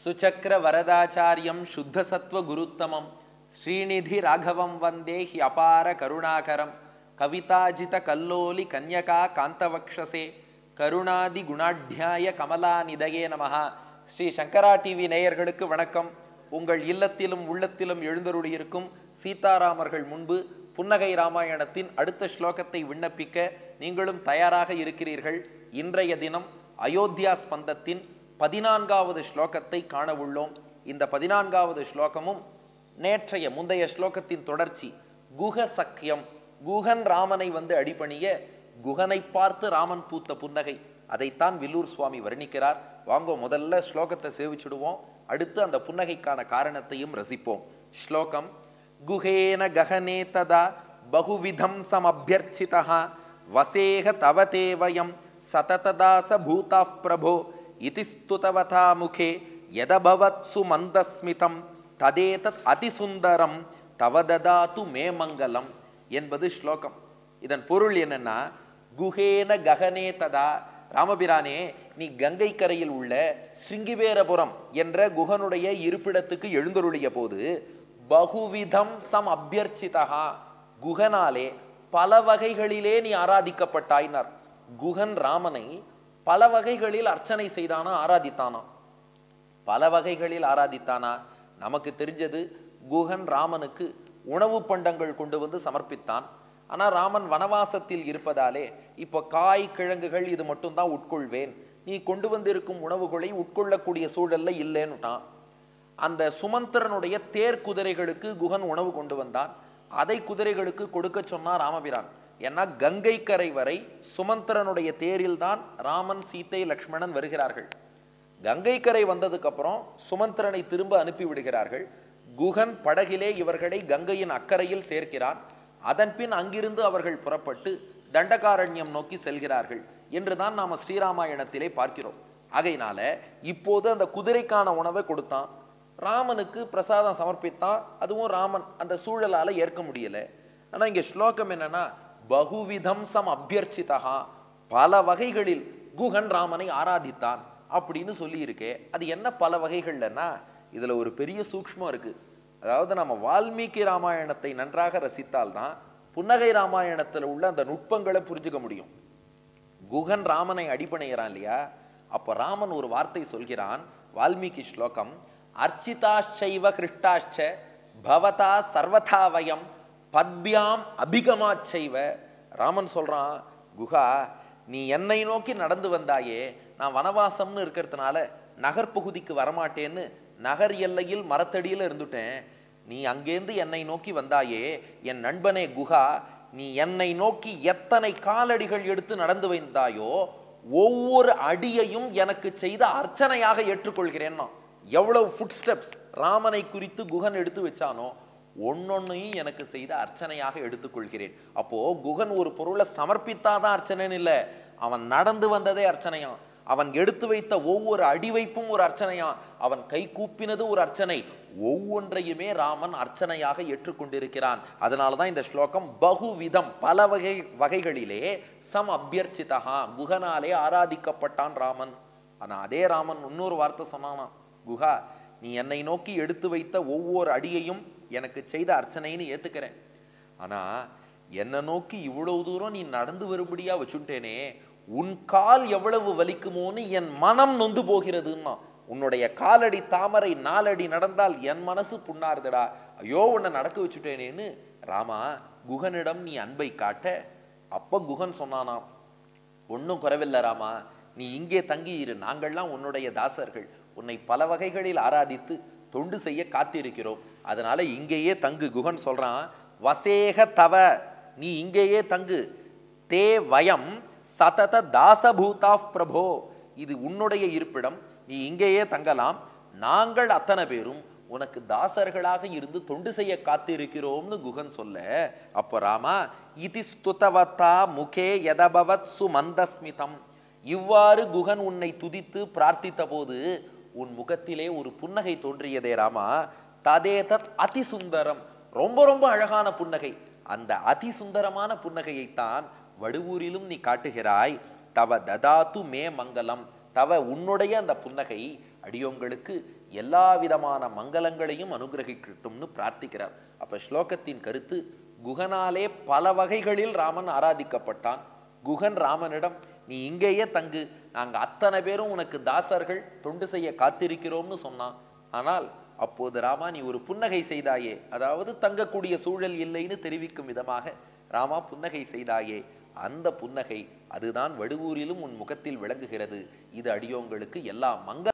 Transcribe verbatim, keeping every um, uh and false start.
சுச்சக்ர வரதாச்சாரியம் சுத்த சத்வ குருத்தமம் ஸ்ரீநிதி ராகவம் வந்தே ஹி அபார கருணாகரம் கவிதாஜித கல்லோலி கன்யகா காந்தவக்ஷசே கருணாதி குணாட்யாய கமலாநிதயே நமஹ. ஸ்ரீ சங்கரா டிவி நேயர்களுக்கு வணக்கம். உங்கள் இல்லத்திலும் உள்ளத்திலும் எழுந்தருளியிருக்கும் சீதாராமர்கள் முன்பு புன்னகை ராமாயணத்தின் அடுத்த ஸ்லோகத்தை விண்ணப்பிக்க நீங்களும் தயாராக இருக்கிறீர்கள். இன்றைய தினம் அயோத்தியா ஸ்பந்தத்தின் பதினான்காவது ஸ்லோகத்தை காண உள்ளோம். இந்த பதினான்காவது ஸ்லோகமும் நேற்றைய முந்தைய ஸ்லோகத்தின் தொடர்ச்சி. குஹ சக்கியம், குஹன் ராமனை வந்து அடிபணிய குஹனை பார்த்து ராமன் பூத்த புன்னகை, அதைத்தான் வில்லூர் சுவாமி வர்ணிக்கிறார். வாங்கோ முதல்ல ஸ்லோகத்தை சேவிச்சுடுவோம், அடுத்து அந்த புன்னகைக்கான காரணத்தையும் ரசிப்போம். ஸ்லோகம்: குஹேன கஹனே ததா பகுவிதம் சமபியர்ச்சிதா வசேஹ தவதே வயம் சதததாச பூதாஃப் பிரபோ இதி ஸ்துதவதா முகே யதபவத் சுமந்தஸ்மிதம் ததேதத் அதிசுந்தரம் தவததாது மே மங்கலம் என்பது ஸ்லோகம். இதன் பொருள் என்னன்னா, குஹேன ககனே ததா, ராமபிரானே நீ கங்கை கரையில் உள்ள ஸ்ருங்கிவேரபுரம் என்ற குஹனுடைய இருப்பிடத்துக்கு எழுந்தருளிய போது பகுவிதம் சம் அபியர்ச்சிதா, குஹனாலே பல வகைகளிலே நீ ஆராதிக்கப்பட்டாயினார். குஹன் ராமனை பல வகைகளில் அர்ச்சனை செய்தானா, ஆராதித்தானா? பல வகைகளில் ஆராதித்தானா? நமக்கு தெரிஞ்சது, குஹன் ராமனுக்கு உணவு பண்டங்கள் கொண்டு வந்து சமர்ப்பித்தான். ஆனால் ராமன் வனவாசத்தில் இருப்பதாலே இப்போ காய் கிழங்குகள் இது மட்டும்தான் உட்கொள்வேன், நீ கொண்டு வந்திருக்கும் உணவுகளை உட்கொள்ளக்கூடிய சூழல்ல இல்லைன்னுட்டான். அந்த சுமந்திரனுடைய தேர் குதிரைகளுக்கு குஹன் உணவு கொண்டு வந்தான். அதை குதிரைகளுக்கு கொடுக்க சொன்னார் ராமபிரான். ஏன்னா கங்கை கரை வரை சுமந்திரனுடைய தேரில் தான் ராமன், சீத்தை, லக்ஷ்மணன் வருகிறார்கள். கங்கை கரை வந்ததுக்கு அப்புறம் சுமந்திரனை திரும்ப அனுப்பி விடுகிறார்கள். குஹன் படகிலே இவர்களை கங்கையின் அக்கறையில் சேர்க்கிறான். அதன் பின் அங்கிருந்து அவர்கள் புறப்பட்டு தண்டகாரண்யம் நோக்கி செல்கிறார்கள் என்றுதான் நாம ஸ்ரீராமாயணத்திலே பார்க்கிறோம். ஆகையினால இப்போது அந்த குதிரைக்கான உணவை கொடுத்தான், ராமனுக்கு பிரசாதம் சமர்ப்பித்தான். அதுவும் ராமன் அந்த சூழலால ஏற்க முடியல. ஆனா இங்க ஸ்லோகம் என்னன்னா, பகுவிதம் சம் அபியர்ச்சிதா, பல வகைகளில் குஹன் ராமனை ஆராதித்தான் அப்படின்னு சொல்லி இருக்கே. அது என்ன பல வகைகள்லன்னா, இதுல ஒரு பெரிய சூக்ஷ்மம் இருக்கு. அதாவது நம்ம வால்மீகி ராமாயணத்தை நன்றாக ரசித்தால்தான் புன்னகை ராமாயணத்துல உள்ள அந்த நுட்பங்களை புரிஞ்சுக்க முடியும். குஹன் ராமனை அடிபணிகிறான் இல்லையா, அப்ப ராமன் ஒரு வார்த்தை சொல்கிறான். வால்மீகி ஸ்லோகம்: அர்ச்சிதாச்சைவ கிருஷ்டாச்ச பவதா சர்வதா வயம் பத்பியாம் அபிகமாச்சைவ. ராமன் சொல்றான், குஹா நீ என்னை நோக்கி நடந்து வந்தாயே, நான் வனவாசம்னு இருக்கிறதுனால நகர்பகுதிக்கு வரமாட்டேன்னு நகர் எல்லையில் மரத்தடியில் இருந்துட்டேன். நீ அங்கேருந்து என்னை நோக்கி வந்தாயே என் நண்பனே குஹா, நீ என்னை நோக்கி எத்தனை காலடிகள் எடுத்து நடந்து வந்தாயோ ஒவ்வொரு அடியையும் எனக்கு செய்த அர்ச்சனையாக ஏற்றுக்கொள்கிறேன்னா. எவ்வளவு ஃபுட் ஸ்டெப்ஸ் ராமனை குறித்து குஹன் எடுத்து வச்சானோ ஒன்னொன்னையும் எனக்கு செய்த அர்ச்சனையாக எடுத்துக்கொள்கிறேன். அப்போ குஹன் ஒரு பொருளை சமர்ப்பித்தாதான் அர்ச்சனைன்னு இல்லை, அவன் நடந்து வந்ததே அர்ச்சனையான். அவன் எடுத்து வைத்த ஒவ்வொரு அடிவைப்பும் ஒரு அர்ச்சனையான். அவன் கை கூப்பினது ஒரு அர்ச்சனை. ஒவ்வொன்றையுமே ராமன் அர்ச்சனையாக ஏற்றுக்கொண்டிருக்கிறான். அதனாலதான் இந்த ஸ்லோகம் பகுவிதம், பல வகை வகைகளிலே சம் அபியர்ச்சிதா, குஹனாலே ஆராதிக்கப்பட்டான் ராமன். ஆனா அதே ராமன் இன்னொரு வார்த்தை சொன்னானா, குஹா நீ என்னை நோக்கி எடுத்து வைத்த ஒவ்வொரு அடியையும் எனக்கு செய்த அர்ச்சனைன்னு ஏத்துக்கிறேன். ஆனா என்னை நோக்கி இவ்வளவு தூரம் நீ நடந்து வரும்படியா வச்சுட்டேனே, உன் கால் எவ்வளவு வலிக்குமோன்னு என் மனம் நொந்து போகிறதுன்னா. உன்னுடைய காலடி தாமரை நாலடி நடந்தால் என் மனசு புண்ணாருதடா, ஐயோ உன்னை நடக்க வச்சுட்டேனேன்னு ராமா குஹனிடம் நீ அன்பை காட்ட. அப்ப குஹன் சொன்னானாம், ஒன்னும் குறைவில்லை ராமா, நீ இங்கே தங்கி இரு, நாங்கள்லாம் உன்னுடைய தாசர்கள், உன்னை பல வகைகளில் ஆராதித்து தொண்டு செய்ய காத்திருக்கிறோம், அதனால இங்கேயே தங்கு. குஹன் சொல்றான், வசேக தவ, நீ இங்கேயே தங்கு, தே வயம் சதத தாசபூதாஃப் பிரபோ, இது உன்னுடைய இருப்பிடம், நீ இங்கேயே தங்கலாம், நாங்கள் அத்தனை பேரும் உனக்கு தாசர்களாக இருந்து தொண்டு செய்ய காத்திருக்கிறோம்னு குஹன் சொல்ல. அப்போ ராமா இதி ஸ்துதவதா முகே யதபவத் சுமந்தஸ்மிதம், இவ்வாறு குஹன் உன்னை துதித்து பிரார்த்தித்த போது உன் முகத்திலே ஒரு புன்னகை தோன்றியதே ராமா. ததேதத் அதிசுந்தரம், ரொம்ப ரொம்ப அழகான புன்னகை. அந்த அதிசுந்தரமான புன்னகையைத்தான் வடுவூரிலும் நீ காட்டுகிறாய். தவ ததாத்து மே மங்கலம், தவ உன்னுடைய அந்த புன்னகை அடியோங்களுக்கு எல்லா விதமான மங்களங்களையும் அனுகிரகிக்கட்டும்னு பிரார்த்திக்கிறார். அப்ப ஸ்லோகத்தின் கருத்து, குகனாலே பல வகைகளில் ராமன் ஆராதிக்கப்பட்டான். குகன் ராமனிடம் நீ இங்கேயே தங்கு, நாங்க அத்தனை பேரும் உனக்கு தாசர்கள், தொண்டு செய்ய காத்திருக்கிறோம்னு சொன்னான். ஆனால் அப்போது ராமா நீ ஒரு புன்னகை செய்தாயே, அதாவது தங்கக்கூடிய சூழல் இல்லைன்னு தெரிவிக்கும் விதமாக ராமா புன்னகை செய்தாயே, அந்த புன்னகை அதுதான் வடுவூரிலும் உன் முகத்தில் விளங்குகிறது. இது அடியோங்களுக்கு எல்லா மங்க